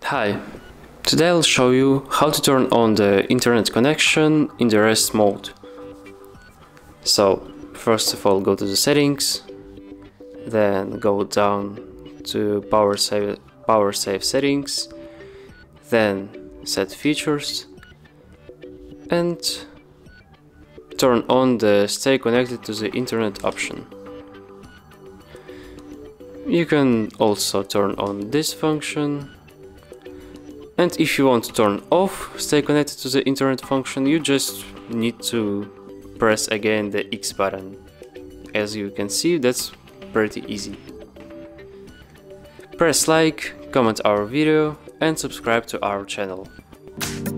Hi, today I'll show you how to turn on the internet connection in the rest mode. So, first of all, go to the settings, then go down to power save settings, then set features, and turn on the stay connected to the internet option. You can also turn on this function. And if you want to turn off stay connected to the internet function, you just need to press again the X button. As you can see, that's pretty easy. Press like, comment our video and subscribe to our channel.